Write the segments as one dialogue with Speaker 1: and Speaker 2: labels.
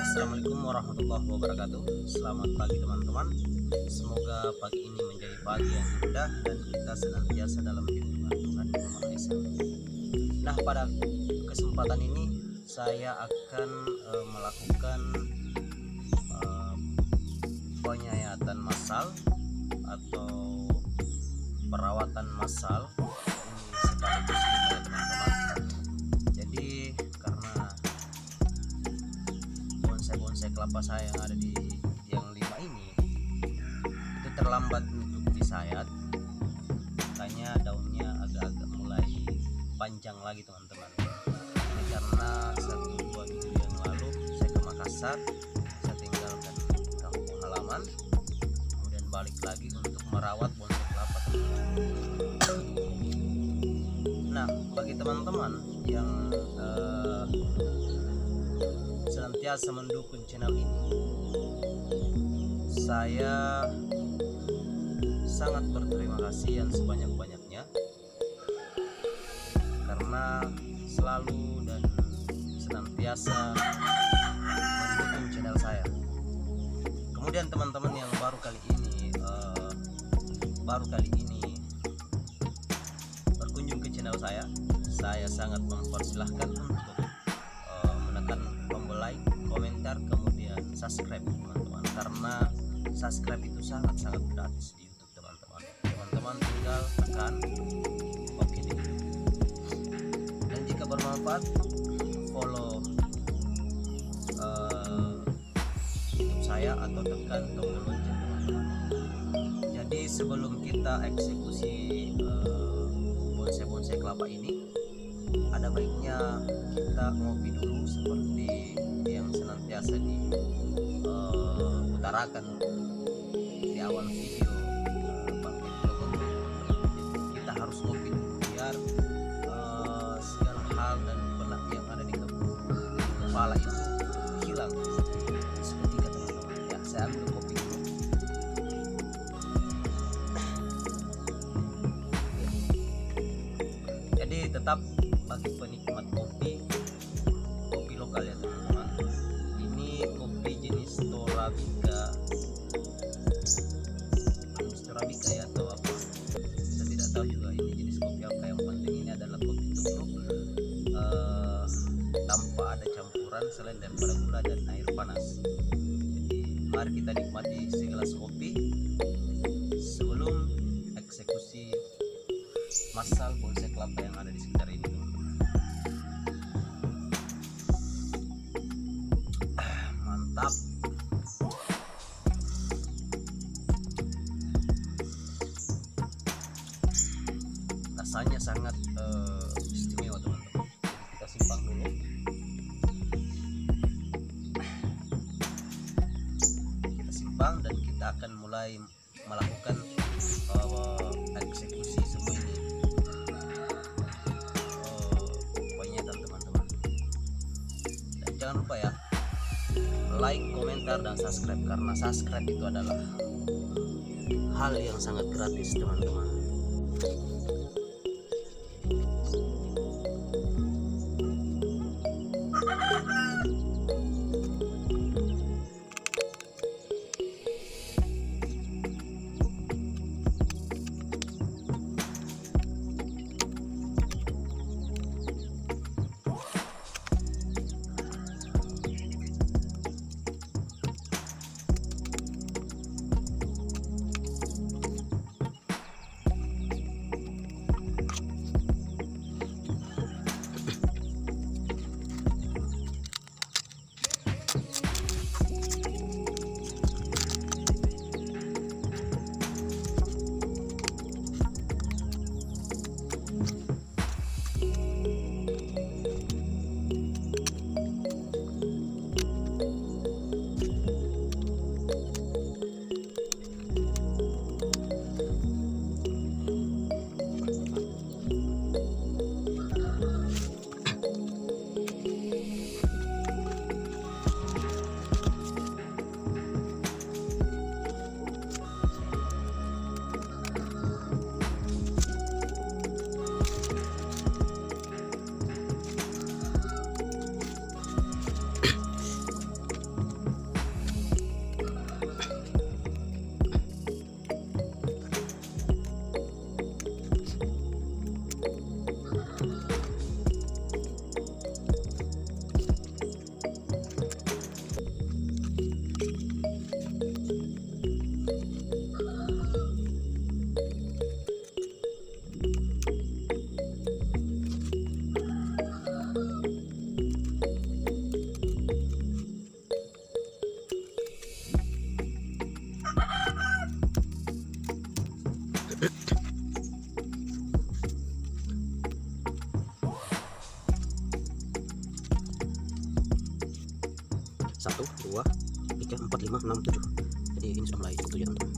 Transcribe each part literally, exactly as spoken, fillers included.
Speaker 1: Assalamualaikum warahmatullahi wabarakatuh. Selamat pagi teman-teman. Semoga pagi ini menjadi pagi yang indah dan kita senantiasa dalam lindungan Tuhan Yang Maha Esa. Nah, pada kesempatan ini saya akan uh, melakukan uh, penyayatan massal atau perawatan massal. Ini sekaligus ini ya teman-teman. Jadi karena bonsai kelapa saya yang ada di yang lima ini itu terlambat untuk disayat, makanya daunnya agak-agak mulai panjang lagi teman-teman. Ini karena satu dua minggu yang lalu saya ke Makassar, saya tinggalkan kampung halaman, kemudian balik lagi untuk merawat bonsai kelapa teman-teman. Nah, bagi teman-teman yang uh, senantiasa mendukung channel ini, saya sangat berterima kasih yang sebanyak-banyaknya karena selalu dan senantiasa mendukung channel saya. Kemudian teman-teman yang baru kali ini uh, baru kali ini berkunjung ke channel saya, saya sangat mempersilahkan untuk like, komentar, kemudian subscribe teman-teman, karena subscribe itu sangat-sangat gratis di YouTube teman-teman. Teman-teman tinggal tekan oke di YouTube, dan jika bermanfaat follow uh, YouTube saya atau tekan tombol lonceng teman-teman. Jadi sebelum kita eksekusi uh, bonsai-bonsai kelapa ini, ada baiknya kita ngopi dulu seperti yang senantiasa diutarakan uh, di awal video. Uh, kita harus ngopi dulu biar uh, segala hal dan penat yang ada di kepala itu hilang seketika teman-teman. Ya, saya ambil kopi dulu. Jadi tetap bagi penikmat kopi, kopi lokal ya teman-teman, ini kopi jenis Torabika, jenis Torabika ya atau apa, saya tidak tahu juga ini jenis kopi apa. Yang penting ini adalah kopi tubruk uh, tanpa ada campuran selain daripada gula dan air panas. Jadi mari kita nikmati segelas kopi sebelum eksekusi massal bonsai kelapa yang ada di sekitar ini. Mantap. Rasanya sangat uh, istimewa teman-teman. Kita simpan dulu. Kita simpan dan kita akan mulai melakukan uh, eksekusi semua ini. Uh, penyayatan teman-teman. Dan jangan lupa ya, like, komentar, dan subscribe, karena subscribe itu adalah hal yang sangat gratis teman-teman. satu dua tiga empat lima enam tujuh. Jadi ini sudah mulai tujuh teman-teman.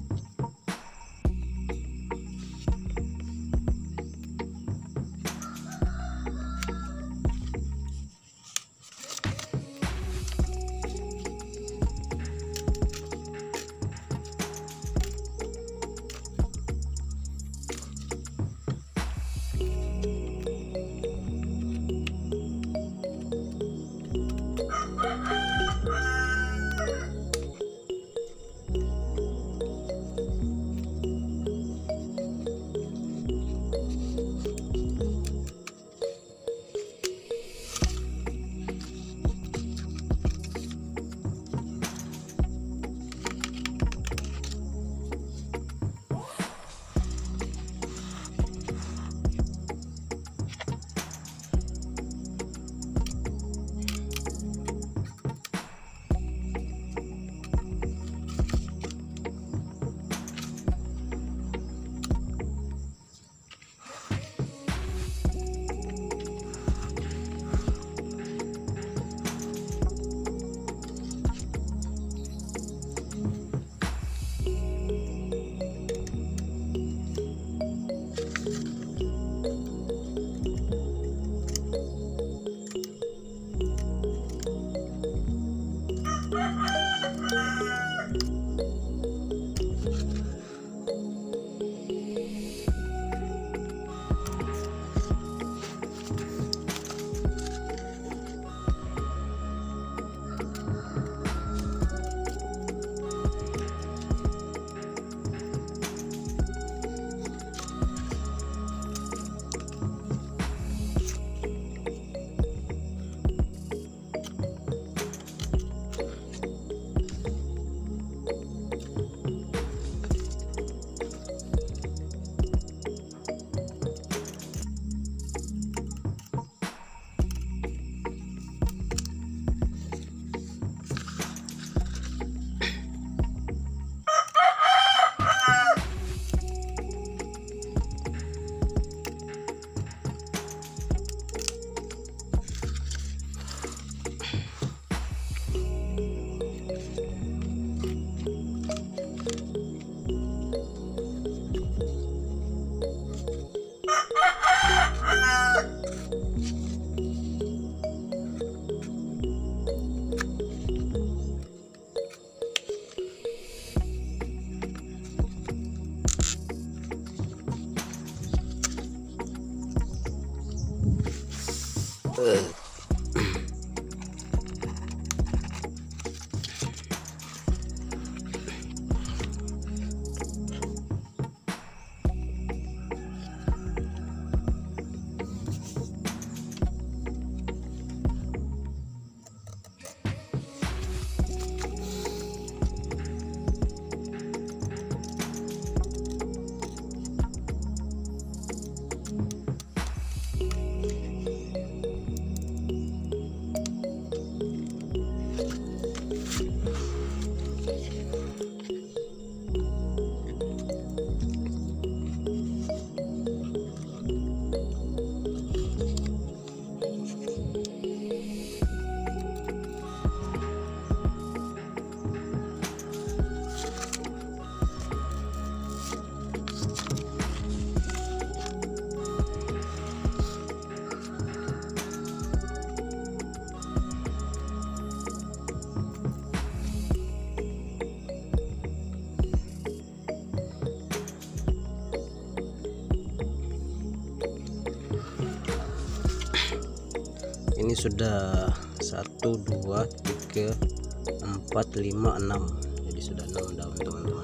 Speaker 2: Ini sudah satu dua tiga empat lima enam, jadi sudah enam daun teman-teman.